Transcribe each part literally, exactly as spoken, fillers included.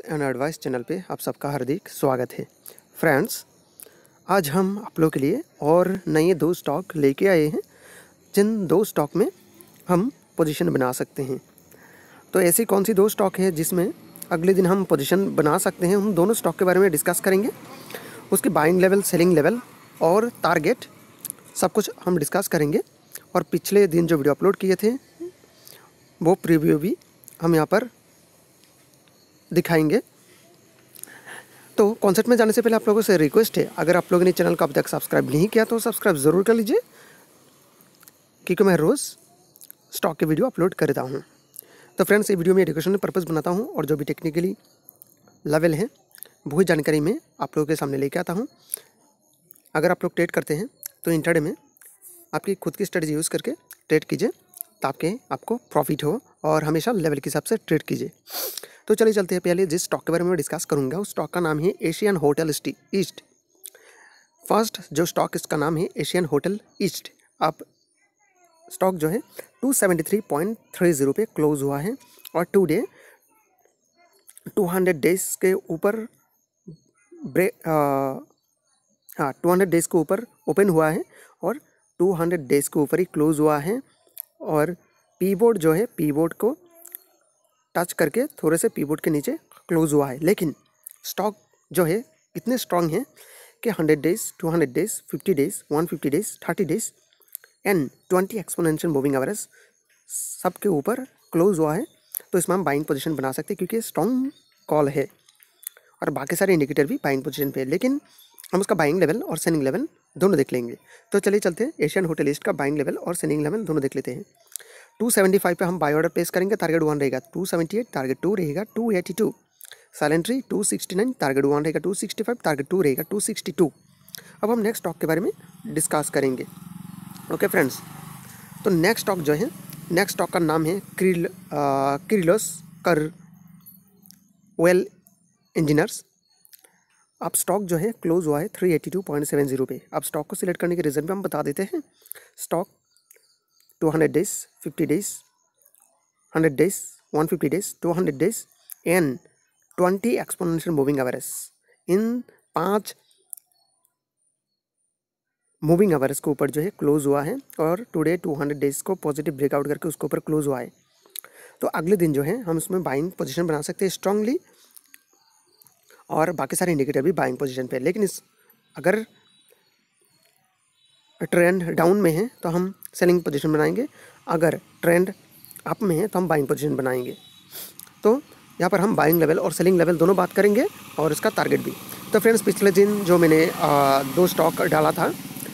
ग्रीनटिप्सनडवाइस channel पे आप सबका हार्दिक स्वागत है। फ्रेंड्स, आज हम आप लोगों के लिए और नए दो स्टॉक लेके आए हैं, जिन दो स्टॉक में हम पोजीशन बना सकते हैं। तो ऐसी कौन सी दो स्टॉक है जिसमें अगले दिन हम पोजीशन बना सकते हैं, उन दोनों स्टॉक के बारे में डिस्कस करेंगे। उसके बाइंग लेवल, सेलिंग लेवल और टारगेट सब कुछ हम डिस्कस करेंगे। और पिछले दिन जो वीडियो अपलोड किए थे वो प्रीव्यू भी हम यहाँ पर दिखाएंगे। तो कॉन्सेप्ट में जाने से पहले आप लोगों से रिक्वेस्ट है, अगर आप लोगों ने चैनल को अब तक सब्सक्राइब नहीं किया तो सब्सक्राइब ज़रूर कर लीजिए, क्योंकि मैं रोज़ स्टॉक के वीडियो अपलोड करता हूँ। तो फ्रेंड्स, ये वीडियो में एजुकेशनल पर्पज़ बनाता हूँ और जो भी टेक्निकली लेवल है वही जानकारी मैं आप लोगों के सामने लेके आता हूँ। अगर आप लोग ट्रेड करते हैं तो इंट्राडे में आपकी खुद की स्ट्रेटजी यूज़ करके ट्रेड कीजिए, ताकि आपको प्रॉफिट हो और हमेशा लेवल के हिसाब से ट्रेड कीजिए। तो चलिए चलते हैं। पहले जिस स्टॉक के बारे में डिस्कस करूंगा उस स्टॉक का नाम है एशियन होटल ईस्ट। फर्स्ट जो स्टॉक इसका नाम है एशियन होटल ईस्ट। अब स्टॉक जो है two seventy three point three zero पे क्लोज हुआ है और today two hundred days के ऊपर ब्रेक हाँ टू हंड्रेड डेज के ऊपर ओपन हुआ है और टू हंड्रेड डेज के ऊपर ही क्लोज हुआ है। और पीवोट जो है पीवोट को टच करके थोड़े से पीवोट के नीचे क्लोज हुआ है। लेकिन स्टॉक जो है इतने स्ट्रांग है कि hundred days, two hundred days, fifty days, one fifty days, thirty days and twenty exponential moving average सब के ऊपर क्लोज हुआ है। तो इसमें हम बाइंग पोजीशन बना सकते हैं, क्योंकि स्ट्रॉन्ग कॉल है और बाकी सारे इंडिकेटर भी बाइंग पोजीशन पे है। लेकिन हम उसका बाइंग लेवल और सेलिंग लेवल दोनों देख लेंगे। तो चलिए चलते हैं, एशियन होटल ईस्ट का बाइंग लेवल और सेलिंग लेवल दोनों देख लेते हैं। टू सेवेंटी फाइव पे हम बाय ऑर्डर प्लेस करेंगे, टारगेट वन रहेगा two seventy eight, target two रहेगा two eighty two, sell entry two sixty nine, target one रहेगा two sixty five, target two रहेगा टू सिक्सटी टू। अब हम नेक्स्ट स्टॉक के बारे में डिस्कस करेंगे। ओके फ्रेंड्स, तो नेक्स्ट स्टॉक जो है नेक्स्ट स्टॉक का नाम है क्रिल क्रिलोस कर वेल इंजीनियर्स। अब स्टॉक जो है क्लोज हुआ है three eighty two point seven zero पे। अब स्टॉक को सिलेक्ट करने के रीज़न पे हम बता देते हैं। Stock two hundred days, fifty days, hundred days, one fifty days, two hundred days and twenty exponential moving average, इन पांच मूविंग एवरेज के ऊपर जो है क्लोज हुआ है और टुडे टू हंड्रेड डेज को पॉजिटिव ब्रेकआउट करके उसके ऊपर क्लोज हुआ है। तो अगले दिन जो है हम उसमें बाइंग पोजीशन बना सकते हैं स्ट्रांगली, और बाकी सारे इंडिकेटर भी बाइंग पोजीशन पे। लेकिन इस अगर ट्रेंड डाउन में है तो हम सेलिंग पोजीशन बनाएंगे, अगर ट्रेंड अप में है तो हम बाइंग पोजीशन बनाएंगे। तो यहाँ पर हम बाइंग लेवल और सेलिंग लेवल दोनों बात करेंगे और इसका टारगेट भी। तो फ्रेंड्स, पिछले दिन जो मैंने आ, दो स्टॉक डाला था,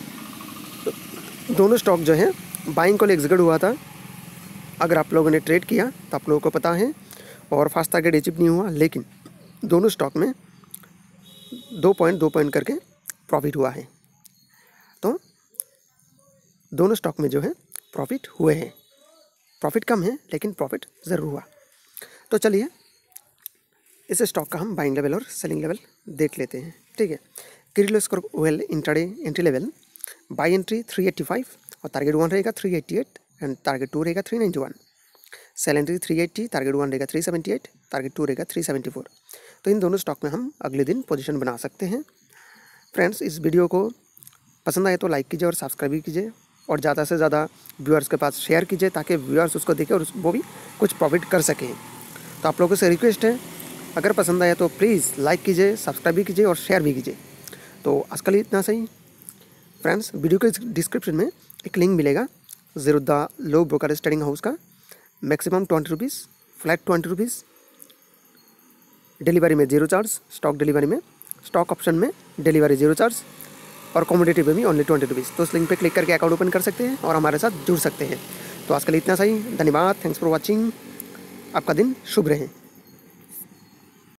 तो दोनों स्टॉक जो है बाइंग को एग्जीक्यूट हुआ था। अगर आप लोगों ने ट्रेड किया तो आप लोगों को पता है, और फास्ट टारगेट अचीव नहीं हुआ, लेकिन दोनों स्टॉक में दो पॉइंट दो पॉइंट करके प्रॉफिट हुआ है। तो दोनों स्टॉक में जो है प्रॉफिट हुए हैं। प्रॉफिट कम है लेकिन प्रॉफिट ज़रूर हुआ। तो चलिए इस स्टॉक का हम बाइंग लेवल और सेलिंग लेवल देख लेते हैं। ठीक है, क्रिलोस वेल intraday entry level buy entry three eighty five और टारगेट वन रहेगा three eighty eight and target two रहेगा three ninety one. Sell entry three eighty, target one रहेगा three seventy eight, target two रहेगा थ्री सेवेंटी फोर। तो इन दोनों stock में हम अगले दिन पोजीशन बना सकते हैं। फ्रेंड्स, इस वीडियो को पसंद आए तो लाइक कीजिए और सब्सक्राइब भी कीजिए, और ज़्यादा से ज़्यादा व्यूअर्स के पास शेयर कीजिए, ताकि व्यूअर्स उसको देखें और वो भी कुछ प्रॉफिट कर सकें। तो आप लोगों से रिक्वेस्ट है, अगर पसंद आया तो प्लीज़ लाइक कीजिए, सब्सक्राइब भी कीजिए और शेयर भी कीजिए। तो आज के लिए इतना सही। फ्रेंड्स, वीडियो के डिस्क्रिप्शन में एक लिंक मिलेगा Zerodha low brokerage trading house का। Maximum twenty rupees, flat twenty rupees, delivery में जीरो चार्ज, स्टॉक डिलीवरी में, स्टॉक ऑप्शन में डिलीवरी जीरो चार्ज, और कमोडिटी में भी ओनली ट्वेंटी रुपीज़। तो उस लिंक पे क्लिक करके अकाउंट ओपन कर सकते हैं और हमारे साथ जुड़ सकते हैं। तो आज के लिए इतना सही। धन्यवाद, थैंक्स फॉर वॉचिंग। आपका दिन शुभ रहे।